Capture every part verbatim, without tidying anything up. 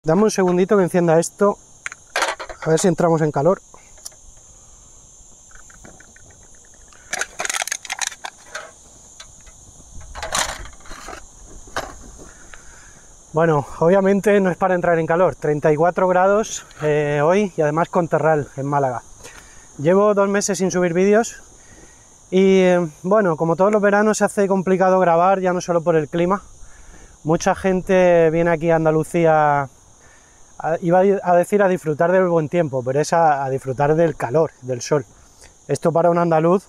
Dame un segundito que encienda esto, a ver si entramos en calor. Bueno, obviamente no es para entrar en calor, treinta y cuatro grados eh, hoy y además con terral en Málaga. Llevo dos meses sin subir vídeos y eh, bueno, como todos los veranos se hace complicado grabar, ya no solo por el clima. Mucha gente viene aquí a Andalucía, a, iba a decir a disfrutar del buen tiempo, pero es a, a disfrutar del calor, del sol. Esto para un andaluz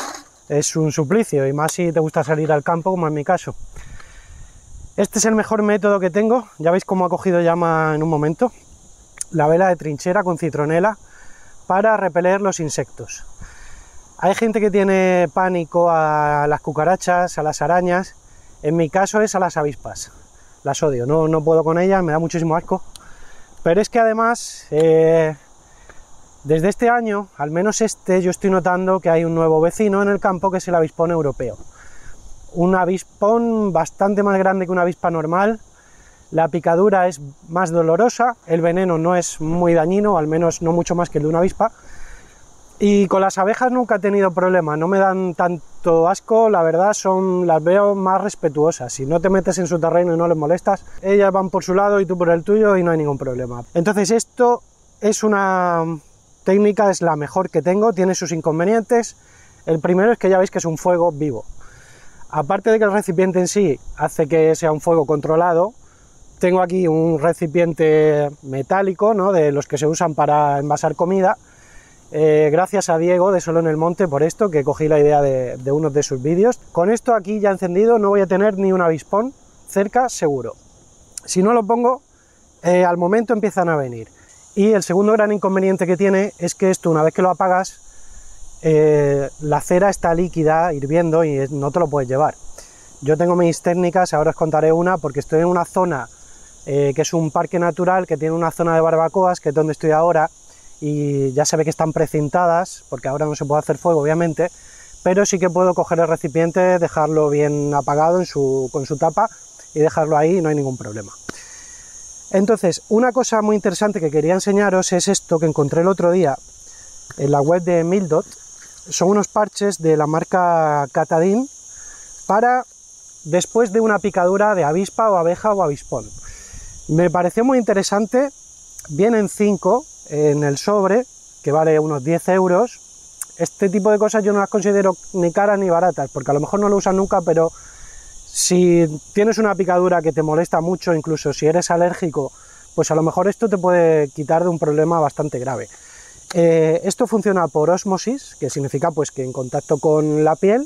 es un suplicio, y más si te gusta salir al campo, como en mi caso. Este es el mejor método que tengo, ya veis cómo ha cogido llama en un momento. La vela de trinchera con citronela para repeler los insectos. Hay gente que tiene pánico a las cucarachas, a las arañas. En mi caso es a las avispas. Las odio, no, no puedo con ellas, me da muchísimo asco. Pero es que además, eh, desde este año, al menos este, yo estoy notando que hay un nuevo vecino en el campo que es el avispón europeo. Un avispón bastante más grande que una avispa normal. La picadura es más dolorosa, el veneno no es muy dañino, al menos no mucho más que el de una avispa. Y con las abejas nunca he tenido problema, no me dan tanto asco, la verdad son, las veo más respetuosas. Si no te metes en su terreno y no les molestas, ellas van por su lado y tú por el tuyo y no hay ningún problema. Entonces esto es una técnica, es la mejor que tengo, tiene sus inconvenientes. El primero es que ya veis que es un fuego vivo. Aparte de que el recipiente en sí hace que sea un fuego controlado, tengo aquí un recipiente metálico, ¿no?, de los que se usan para envasar comida. Eh, gracias a Diego de Solo en el Monte por esto, que cogí la idea de, de uno de sus vídeos. Con esto aquí ya encendido no voy a tener ni un avispón cerca seguro. Si no lo pongo, eh, al momento empiezan a venir. Y el segundo gran inconveniente que tiene es que esto, una vez que lo apagas, eh, la cera está líquida, hirviendo, y no te lo puedes llevar. Yo tengo mis técnicas, ahora os contaré una, porque estoy en una zona eh, que es un parque natural, que tiene una zona de barbacoas, que es donde estoy ahora, y ya se ve que están precintadas, porque ahora no se puede hacer fuego obviamente, pero sí que puedo coger el recipiente, dejarlo bien apagado en su, con su tapa y dejarlo ahí y no hay ningún problema. Entonces, una cosa muy interesante que quería enseñaros es esto que encontré el otro día en la web de Mildot. Son unos parches de la marca Katadyn para después de una picadura de avispa o abeja o avispón. Me pareció muy interesante, vienen cinco en el sobre, que vale unos diez euros. Este tipo de cosas yo no las considero ni caras ni baratas, porque a lo mejor no lo usan nunca, pero si tienes una picadura que te molesta mucho, incluso si eres alérgico, pues a lo mejor esto te puede quitar de un problema bastante grave. Eh, esto funciona por ósmosis, que significa pues que en contacto con la piel,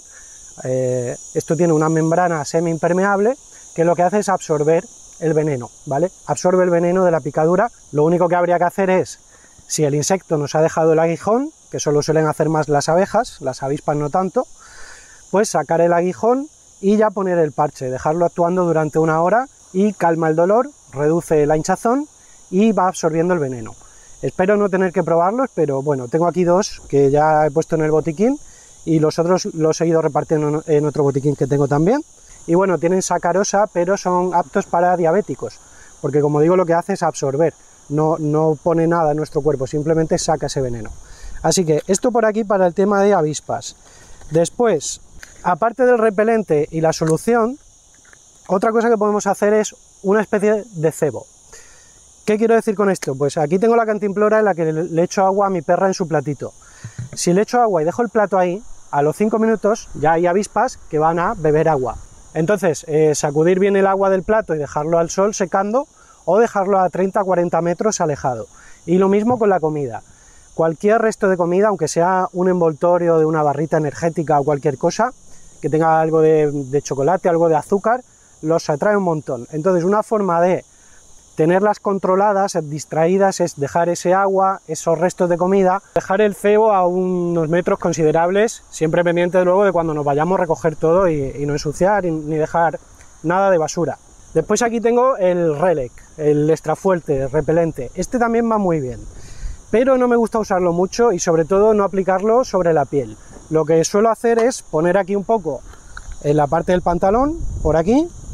eh, esto tiene una membrana semi-impermeable, que lo que hace es absorber el veneno, ¿vale? Absorbe el veneno de la picadura. Lo único que habría que hacer es, si el insecto nos ha dejado el aguijón, que solo suelen hacer más las abejas, las avispas no tanto, pues sacar el aguijón y ya poner el parche, dejarlo actuando durante una hora y calma el dolor, reduce la hinchazón y va absorbiendo el veneno. Espero no tener que probarlos, pero bueno, tengo aquí dos que ya he puesto en el botiquín y los otros los he ido repartiendo en otro botiquín que tengo también. Y bueno, tienen sacarosa, pero son aptos para diabéticos, porque como digo, lo que hace es absorber, no, no pone nada en nuestro cuerpo, simplemente saca ese veneno. Así que esto por aquí para el tema de avispas. Después, aparte del repelente y la solución, otra cosa que podemos hacer es una especie de cebo. ¿Qué quiero decir con esto? Pues aquí tengo la cantimplora en la que le echo agua a mi perra en su platito. Si le echo agua y dejo el plato ahí, a los cinco minutos ya hay avispas que van a beber agua. Entonces, eh, sacudir bien el agua del plato y dejarlo al sol secando, o dejarlo a treinta a cuarenta metros alejado. Y lo mismo con la comida. Cualquier resto de comida, aunque sea un envoltorio de una barrita energética o cualquier cosa, que tenga algo de, de chocolate, algo de azúcar, los atrae un montón. Entonces, una forma de tenerlas controladas, distraídas, es dejar ese agua, esos restos de comida, dejar el cebo a unos metros considerables, siempre pendiente luego de cuando nos vayamos a recoger todo y, y no ensuciar y, ni dejar nada de basura. Después aquí tengo el Relic, el extra fuerte, repelente. Este también va muy bien, pero no me gusta usarlo mucho y sobre todo no aplicarlo sobre la piel. Lo que suelo hacer es poner aquí un poco en la parte del pantalón, por aquí,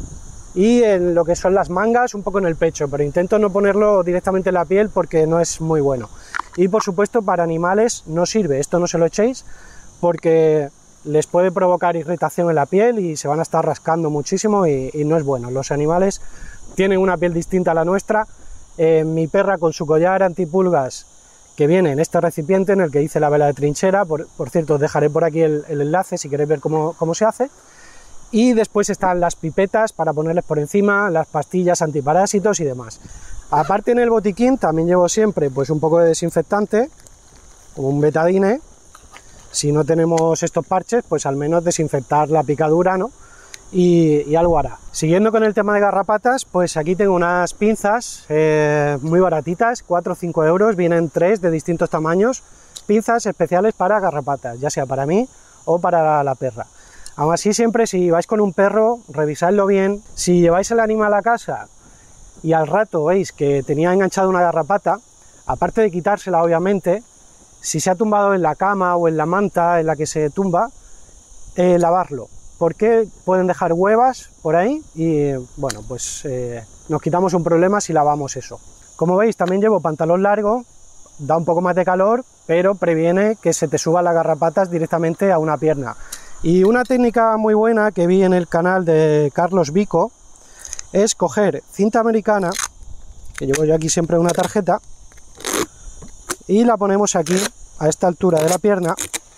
y en lo que son las mangas, un poco en el pecho, pero intento no ponerlo directamente en la piel porque no es muy bueno. Y por supuesto para animales no sirve, esto no se lo echéis porque les puede provocar irritación en la piel y se van a estar rascando muchísimo y, y no es bueno. Los animales tienen una piel distinta a la nuestra. Eh, mi perra con su collar antipulgas que viene en este recipiente en el que hice la vela de trinchera, por, por cierto os dejaré por aquí el, el enlace si queréis ver cómo, cómo se hace. Y después están las pipetas para ponerles por encima, las pastillas antiparásitos y demás. Aparte en el botiquín también llevo siempre pues un poco de desinfectante, como un betadine. Si no tenemos estos parches, pues al menos desinfectar la picadura, ¿no? Y, y algo hará. Siguiendo con el tema de garrapatas, pues aquí tengo unas pinzas eh, muy baratitas, cuatro o cinco euros, vienen tres de distintos tamaños, pinzas especiales para garrapatas, ya sea para mí o para la perra. Aún así, siempre si vais con un perro, revisadlo bien. Si lleváis el animal a casa y al rato veis que tenía enganchada una garrapata, aparte de quitársela obviamente, si se ha tumbado en la cama o en la manta en la que se tumba, eh, lavarlo, porque pueden dejar huevas por ahí y bueno, pues eh, nos quitamos un problema si lavamos eso. Como veis, también llevo pantalón largo, da un poco más de calor, pero previene que se te suban las garrapatas directamente a una pierna. Y una técnica muy buena que vi en el canal de Carlos Vico es coger cinta americana, que llevo yo aquí siempre una tarjeta, y la ponemos aquí a esta altura de la pierna,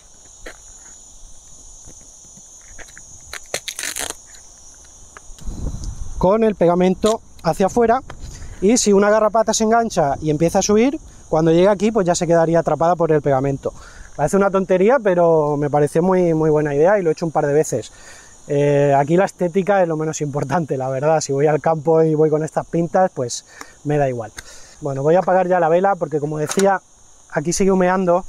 con el pegamento hacia afuera, y si una garrapata se engancha y empieza a subir, cuando llegue aquí pues ya se quedaría atrapada por el pegamento. Parece una tontería, pero me pareció muy, muy buena idea y lo he hecho un par de veces. Eh, aquí la estética es lo menos importante, la verdad. Si voy al campo y voy con estas pintas, pues me da igual. Bueno, voy a apagar ya la vela porque, como decía, aquí sigue humeando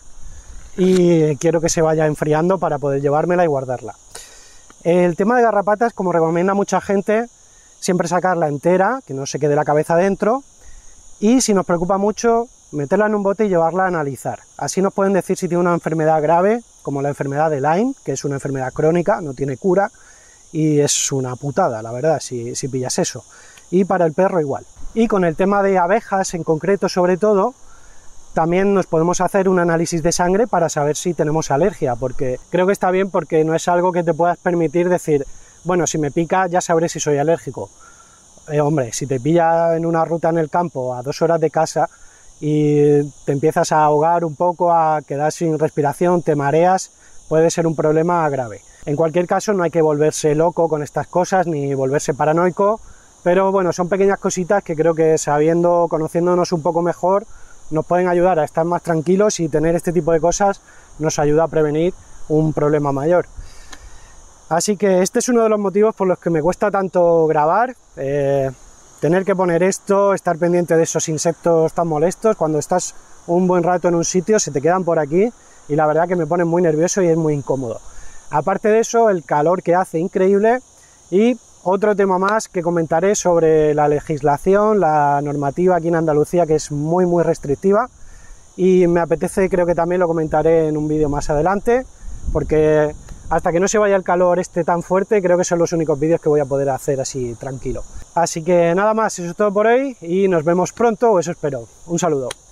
y quiero que se vaya enfriando para poder llevármela y guardarla. El tema de garrapatas, como recomienda mucha gente, siempre sacarla entera, que no se quede la cabeza dentro, y si nos preocupa mucho, meterla en un bote y llevarla a analizar. Así nos pueden decir si tiene una enfermedad grave, como la enfermedad de Lyme, que es una enfermedad crónica, no tiene cura, y es una putada, la verdad, si, si pillas eso. Y para el perro igual. Y con el tema de abejas en concreto, sobre todo, también nos podemos hacer un análisis de sangre para saber si tenemos alergia, porque creo que está bien porque no es algo que te puedas permitir decir, bueno, si me pica ya sabré si soy alérgico. Eh, hombre, si te pilla en una ruta en el campo a dos horas de casa y te empiezas a ahogar un poco, a quedar sin respiración, te mareas, puede ser un problema grave. En cualquier caso, no hay que volverse loco con estas cosas ni volverse paranoico, pero bueno, son pequeñas cositas que creo que sabiendo, conociéndonos un poco mejor, nos pueden ayudar a estar más tranquilos, y tener este tipo de cosas nos ayuda a prevenir un problema mayor. Así que este es uno de los motivos por los que me cuesta tanto grabar, eh, tener que poner esto, estar pendiente de esos insectos tan molestos. Cuando estás un buen rato en un sitio se te quedan por aquí y la verdad que me ponen muy nervioso y es muy incómodo. Aparte de eso, el calor que hace increíble. Y otro tema más que comentaré sobre la legislación, la normativa aquí en Andalucía, que es muy muy restrictiva, y me apetece, creo que también lo comentaré en un vídeo más adelante, porque hasta que no se vaya el calor este tan fuerte, creo que son los únicos vídeos que voy a poder hacer así tranquilo. Así que nada más, eso es todo por hoy y nos vemos pronto, o eso espero. Un saludo.